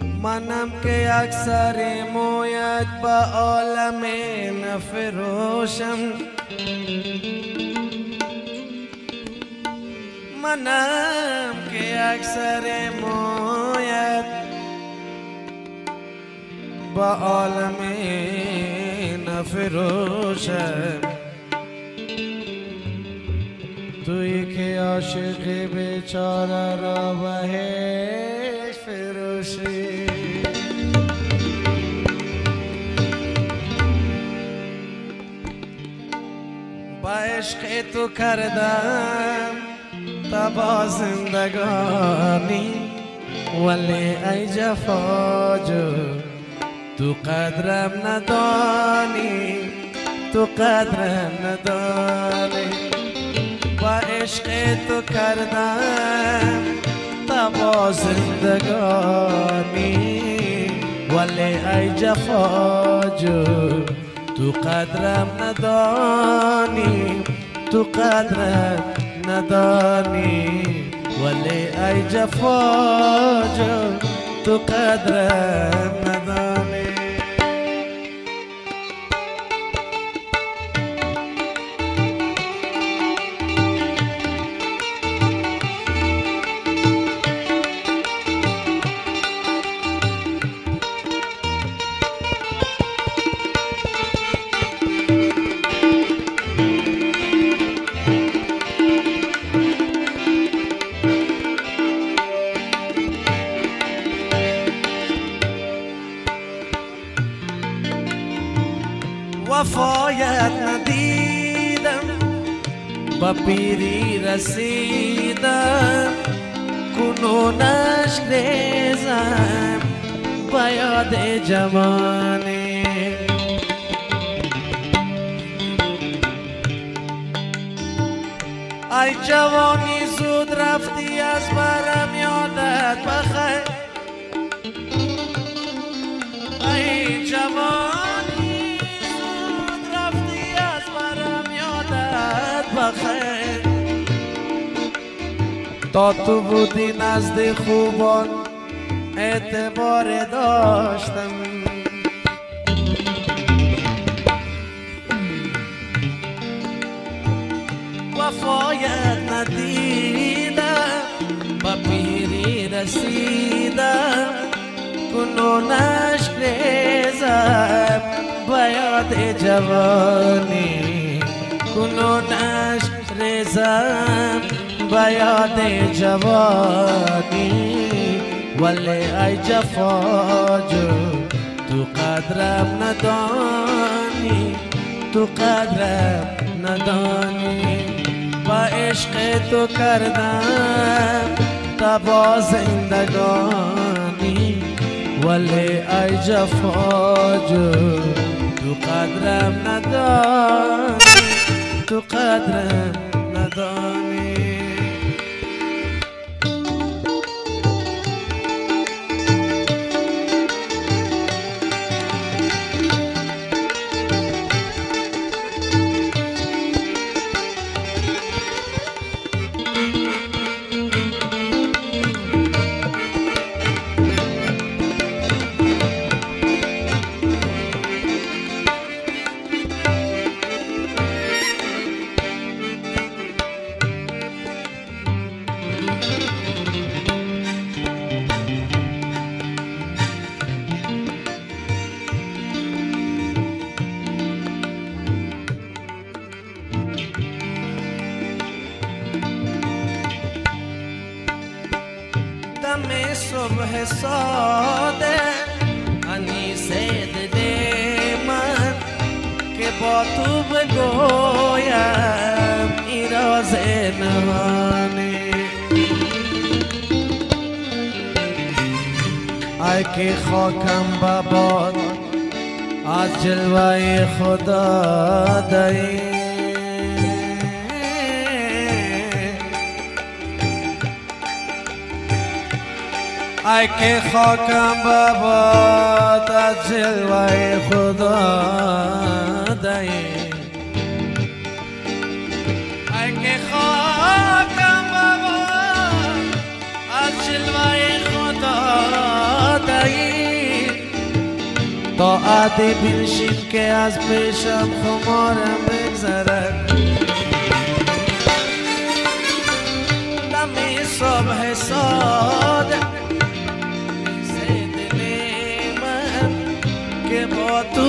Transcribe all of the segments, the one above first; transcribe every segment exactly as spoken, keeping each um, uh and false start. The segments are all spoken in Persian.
منم که اکثر مویت با عالم نفروشم، منم که اکثر مویت با عالم نفروشم. تویی که عاشق بیچاره را بهش فروشی. با عشق تو کردم تبا زندگانی، ولی ای جفاجو تو قدرم ندانی، تو قدرم ندانی. با عشق تو کردم تبا زندگانی، ولی ای جفاجو تو قدرم ندانی، تو قدرم ندانی. ولی ای جفاجو تو قدرم ندانی. وفایت ندیدم با پیری رسیدم، کنونش ریزم با یاد جوانی. ای جوانی زود رفتی از برم یادت بخیر. ای جوانی بخیر، تا تو بودی نزد خوبان اعتبار داشتم. وفایت ندیدم با پیری رسیدم، کنونش ریزم با یاد جوانی. کنونش ریزم با یاد جوانی، ولی ای جفاجو تو قدرم ندانی، تو قدرم ندانی. با عشق تو کردم تبا زندگانی، ولی ای جفاجو تو قدرم ندانی، تو قدرم ندانی. دم صبح ساده انیسه دل من، که با تو بگویم این راز نهانی. ای که خاکم بباد از جلوه خدا دهی، ای که خاکم بباد از جلوه خدا دهی. ای که خاکم بباد از جلوه خدا دهی. تا عهدی بنشین که از پیشم خمارم بگذرد دمی صبح صادق دل من که با تو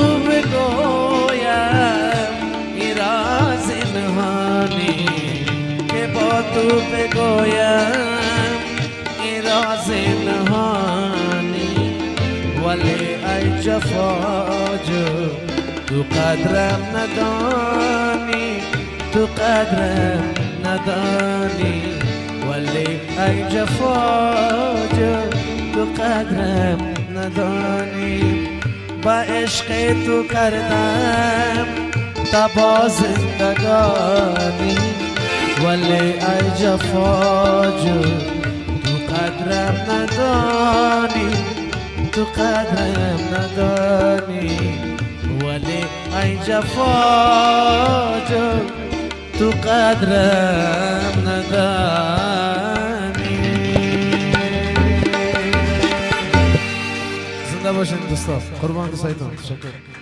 بگویم این راز نهانی که با تو بگویم این راز نهانی ولی ای جفا جو تو قدرم ندانی تو قدرم ندانی ولی ای جفا جو تو قدرم ندانی با عشق تو کردم تبا زندگانی ولی ای جفا جو تو قدرم ندانی تو قدرم ندانی ولی ای جفا جو تو قدرم ندانی. زنده باشین دوستان، قربان سایتون، تشکر.